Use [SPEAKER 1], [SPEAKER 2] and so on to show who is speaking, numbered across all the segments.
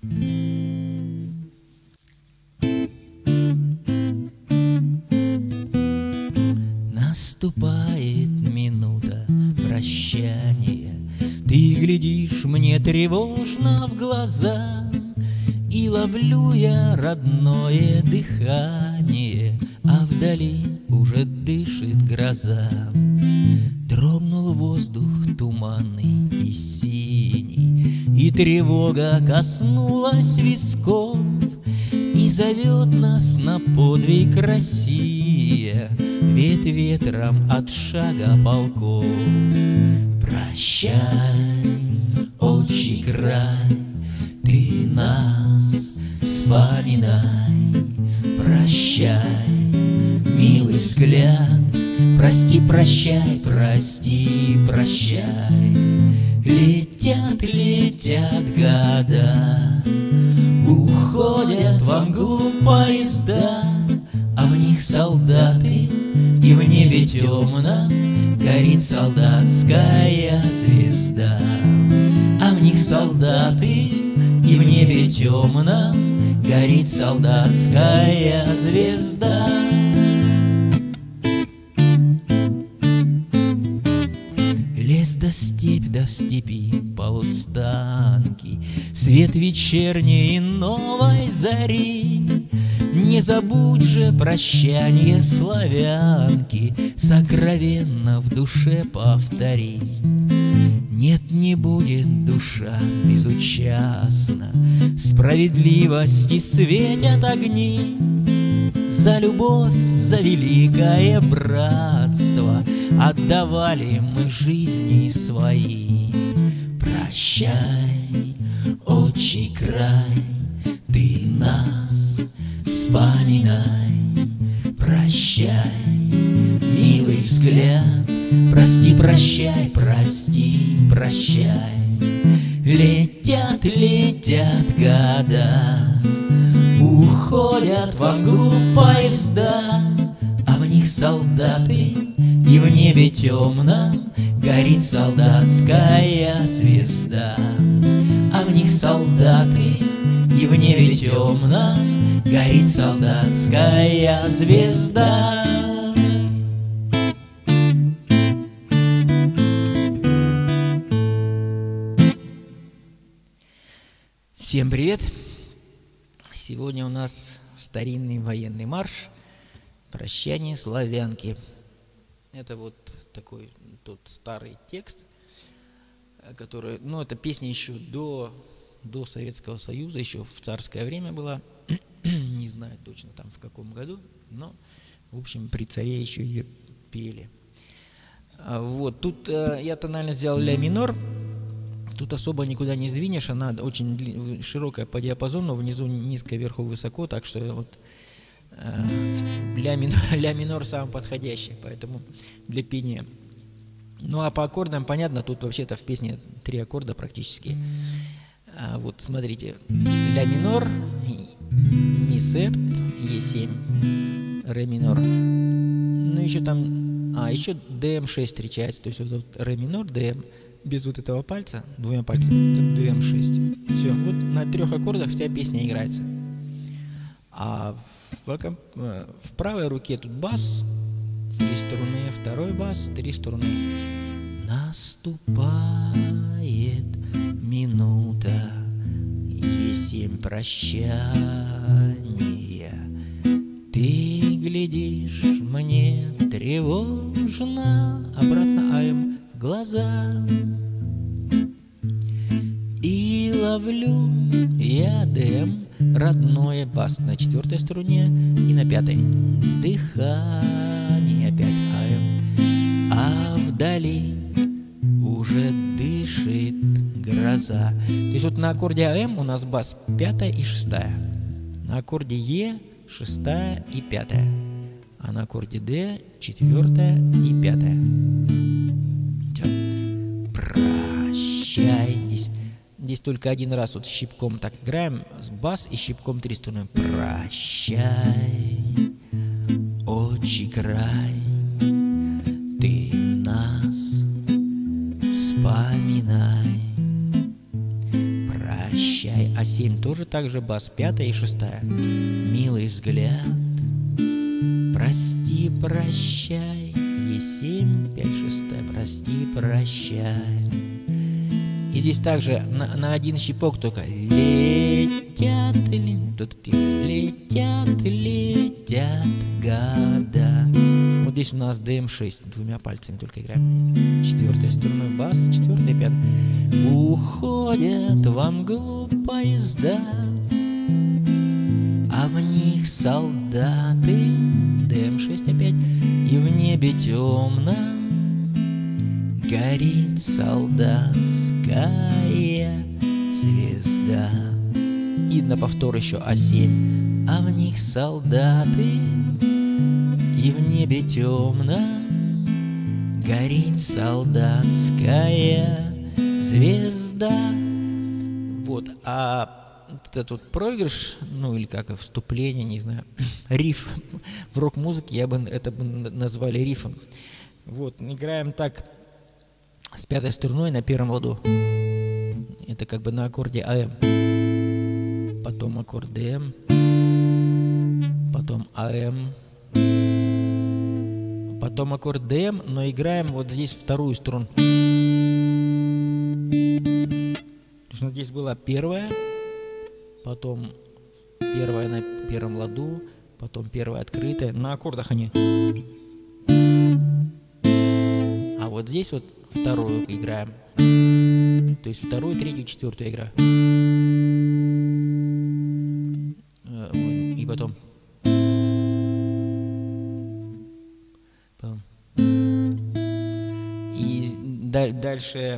[SPEAKER 1] Наступает минута прощания, ты глядишь мне тревожно в глаза, и ловлю я родное дыхание, а вдали уже дышит гроза. Дрогнул воздух туманный и синий, и тревога коснулась висков, и зовет нас на подвиг Россия, ведь ветром от шага полков. Прощай, отчий край, ты нас вспоминай. Прощай, милый взгляд, прости, прощай, прости, прощай. Летят, летят года, уходят во мглу поезда, а в них солдаты, и в небе темно горит солдатская звезда. А в них солдаты, и в небе темно горит солдатская звезда. Лес да степь, да в степи полустанки, свет вечерней новой зари. Не забудь же прощание славянки, сокровенно в душе повтори. Нет, не будет душа безучастна, справедливости светят огни. За любовь, за великое братство отдавали мы жизни свои. Прощай, отчий край, ты нас вспоминай. Прощай, милый взгляд, прости, прощай, прости, прощай. Летят, летят года, уходят во мглу поезда, а в них солдаты, и в небе темном горит солдатская звезда. А в них солдаты, и в небе темном горит солдатская звезда. Всем привет! Сегодня у нас старинный военный марш «Прощание славянки». Это вот такой тот старый текст, который, ну, это песня еще до Советского Союза, еще в царское время была, не знаю точно там в каком году, но, в общем, при царе еще ее пели. Вот, тут я тонально сделал ля минор, тут особо никуда не сдвинешь, она очень широкая по диапазону, внизу низко, вверху высоко, так что вот ля минор самый подходящий, поэтому для пения. Ну а по аккордам понятно, тут вообще-то в песне 3 аккорда практически. Вот смотрите, ля минор, ми септ, Е7, ре минор. Ну еще там, еще ДМ6 встречается, то есть вот ре минор, ДМ, без вот этого пальца, 2 пальцами, ДМ6. Все, вот на 3 аккордах вся песня играется. А в правой руке тут бас, 3 струны, 2-й бас, 3 струны. Наступает минута Е7 прощания, ты глядишь мне тревожно, обратно АМ, глаза, и ловлю я ДМ, родное, бас на 4-й струне и на 5-й. Дыхание опять АМ, а вдали уже дышит гроза. То есть вот на аккорде АМ у нас бас 5-я и 6-я, на аккорде Е 6-я и 5-я, а на аккорде Д 4-я и 5-я. Прощай. Здесь только один раз вот щипком так играем, бас и щипком 3 струны. Прощай, отчий край, ты нас вспоминай. прощай. А 7 тоже так же бас, 5 и 6. Милый взгляд, прости, прощай. Е7, 5, 6, прости, прощай. И здесь также на один щипок только летят, летят года. Вот здесь у нас ДМ6, двумя пальцами только играем. 4 струной бас, 4, 5. Уходят во мглу поезда, а в них солдаты. ДМ6 опять. И в небе темно горит солдатская звезда. И на повтор еще А7. А в них солдаты, и в небе темно горит солдатская звезда. Вот, а этот вот проигрыш, ну или как вступление, не знаю, риф в рок-музыке, это бы назвали рифом. Вот, играем так с 5 струной на первом ладу. Это как бы на аккорде АМ. Потом аккорд ДМ. Потом АМ. Потом аккорд ДМ, но играем вот здесь вторую струну. То есть вот здесь была первая, потом первая на первом ладу, потом первая открытая. На аккордах они. А вот здесь вот вторую играем. То есть вторую, третью, четвертую игра. И потом. И дальше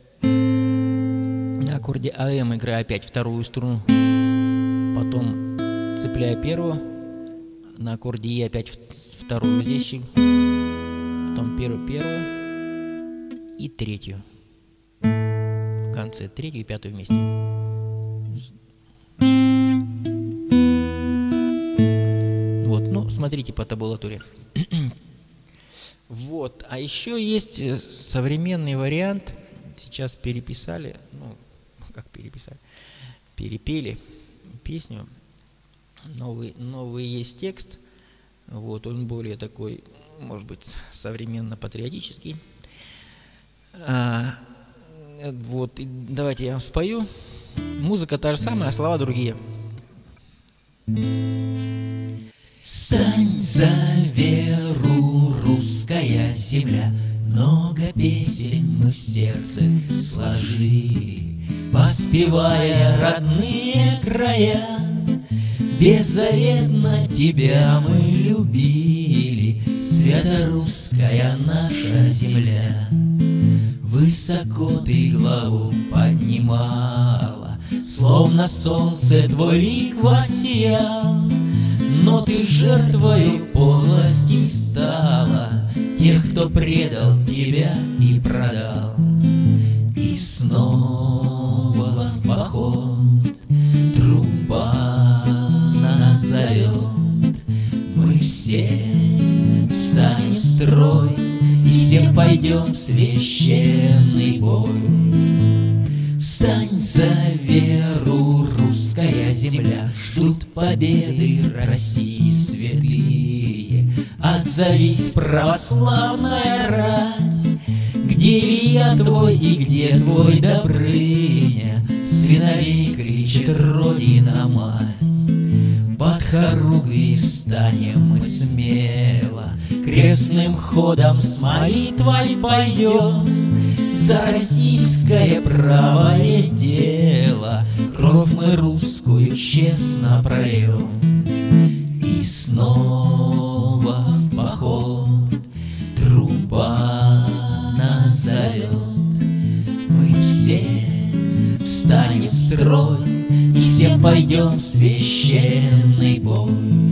[SPEAKER 1] на аккорде АМ играю опять вторую струну. Потом цепляю первую. На аккорде Е опять вторую здесь. Потом первую и третью. В конце третью и пятую вместе. Вот, ну, смотрите по табулатуре. Вот, а еще есть современный вариант. Сейчас переписали, ну, как переписали? Перепели песню. Новый есть текст. Вот, он более такой, может быть, современно-патриотический. Вот, и давайте я вам спою. Музыка та же самая, а слова другие. Стань за веру, русская земля, много песен мы в сердце сложили, воспевая родные края. Беззаветно тебя мы любили, свято-русская наша земля. Высоко ты главу поднимала, словно солнце твой лик воссиял. Но ты жертвою подлости стала тех, кто предал тебя и продал. И снова в поход труба нас зовет. Мы все встанем в строй и все пойдем в священный бой. Встань за веру, русская земля, ждут победы России святые. Отзовись, православная рать, где Илья твой и где твой Добрыня? Сыновей кричит Родина-мать. Под хоругви станем мы смело, крестным ходом с молитвой пойдем. За российское правое дело кровь мы русскую честно прольем. И снова в поход труба нас зовет. Мы все встанем в строй и все пойдем в священный бой.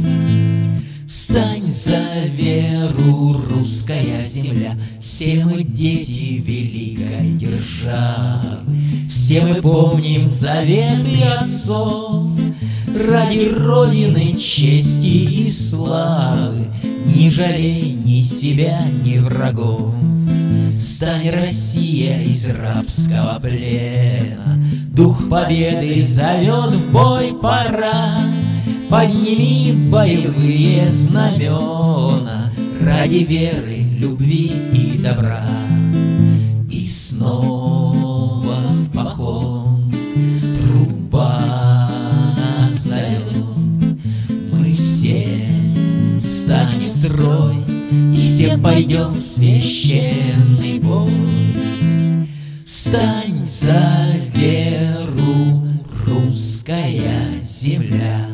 [SPEAKER 1] Встань за веру, русская земля, все мы дети великой державы, все мы помним заветы отцов. Ради Родины, чести и славы не жалей ни себя, ни врагов. Стань, Россия, из рабства царского плена. Дух победы зовет в бой, пора. Подними боевые знамена ради веры, любви и добра. И снова в поход труба нас зовет. Мы все станем в строй, и все пойдем в священный бой. Стань за веру, русская земля.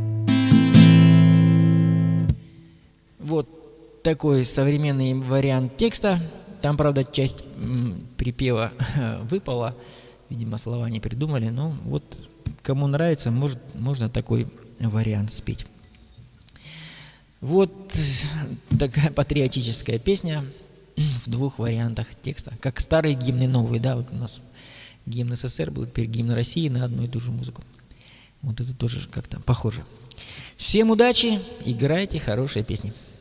[SPEAKER 1] Вот такой современный вариант текста. Там, правда, часть припева выпала. Видимо, слова не придумали. Но вот кому нравится, можно такой вариант спеть. Вот такая патриотическая песня в двух вариантах текста. Как старые гимны, новые, да, вот у нас гимн СССР был, теперь гимн России на одну и ту же музыку. Вот это тоже как-то похоже. Всем удачи, играйте хорошие песни.